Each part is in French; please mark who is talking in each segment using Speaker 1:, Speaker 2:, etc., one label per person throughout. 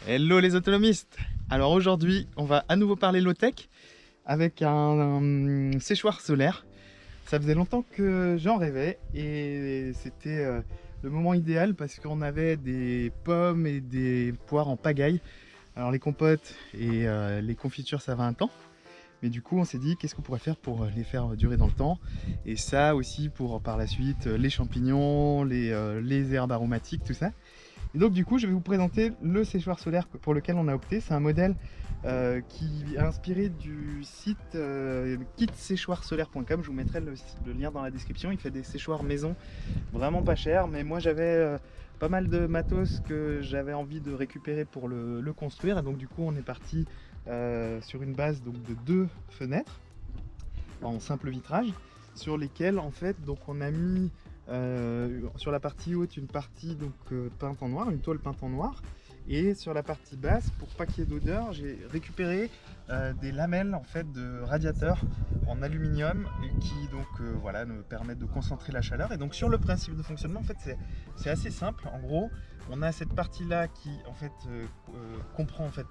Speaker 1: Hello les autonomistes. Alors aujourd'hui, on va à nouveau parler low-tech avec un séchoir solaire. Ça faisait longtemps que j'en rêvais et c'était le moment idéal parce qu'on avait des pommes et des poires en pagaille. Alors les compotes et les confitures ça va un temps. Mais du coup on s'est dit qu'est-ce qu'on pourrait faire pour les faire durer dans le temps. Et ça aussi pour par la suite les champignons, les herbes aromatiques, tout ça. Et donc du coup je vais vous présenter le séchoir solaire pour lequel on a opté. C'est un modèle qui est inspiré du site kitséchoirsolaire.com. Je vous mettrai le lien dans la description. Il fait des séchoirs maison vraiment pas chers, mais moi j'avais pas mal de matos que j'avais envie de récupérer pour le construire. Et donc du coup on est parti sur une base donc, de 2 fenêtres en simple vitrage sur lesquelles en fait donc on a mis sur la partie haute une partie donc peinte en noir, une toile peinte en noir, et sur la partie basse, pour pas qu'il y ait d'odeur, j'ai récupéré des lamelles en fait de radiateurs en aluminium qui donc voilà nous permettent de concentrer la chaleur. Et donc sur le principe de fonctionnement en fait c'est assez simple. En gros on a cette partie là qui en fait comprend en fait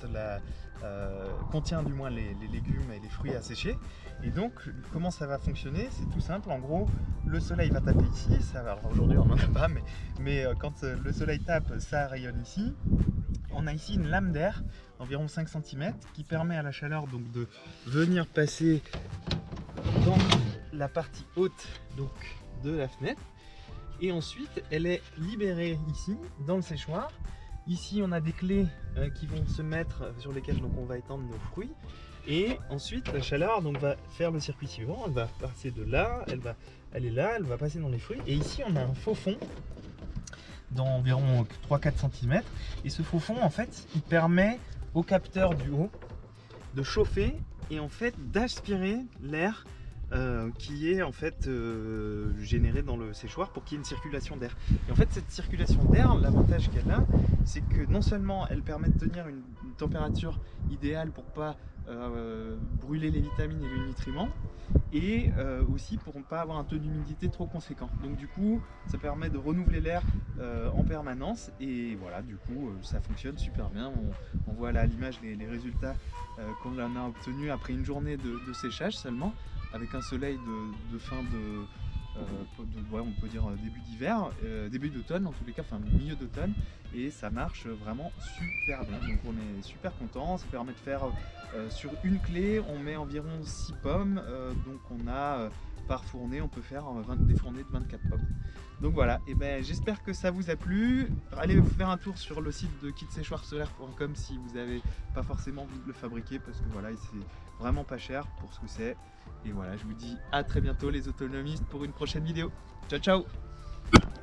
Speaker 1: contient du moins les légumes et les fruits à sécher. Et donc comment ça va fonctionner, c'est tout simple. En gros le soleil va taper ici, ça va, alors aujourd'hui on n'en a pas, mais quand le soleil tape ça rayonne ici. On a ici une lame d'air d'environ 5 cm qui permet à la chaleur donc de venir passer dans la partie haute donc, de la fenêtre, et ensuite elle est libérée ici dans le séchoir. Ici on a des clés qui vont se mettre sur lesquelles donc, on va étendre nos fruits, et ensuite la chaleur donc, va faire le circuit suivant. Elle va passer de là, elle est là, elle va passer dans les fruits, et ici on a un faux fond d'environ 3-4 cm, et ce faux fond en fait il permet au capteur du haut de chauffer et en fait d'aspirer l'air qui est en fait généré dans le séchoir pour qu'il y ait une circulation d'air. Et en fait cette circulation d'air, l'avantage qu'elle a, c'est que non seulement elle permet de tenir une température idéale pour pas brûler les vitamines et les nutriments, et aussi pour ne pas avoir un taux d'humidité trop conséquent. Donc du coup ça permet de renouveler l'air en permanence, et voilà, du coup ça fonctionne super bien. On voit là à l'image les résultats qu'on en a obtenus après une journée de séchage seulement, avec un soleil de fin ouais, on peut dire début d'hiver, début d'automne en tous les cas, enfin milieu d'automne, et ça marche vraiment super bien. Donc on est super content. Ça permet de faire sur une clé on met environ 6 pommes, donc on a par fournée on peut faire des fournées de 24 pommes. Donc voilà, et ben j'espère que ça vous a plu. Allez vous faire un tour sur le site de kitséchoirsolaire.com si vous n'avez pas forcément envie de le fabriquer, parce que voilà c'est vraiment pas cher pour ce que c'est. Et voilà, je vous dis à très bientôt les autonomistes pour une prochaine vidéo. Ciao ciao.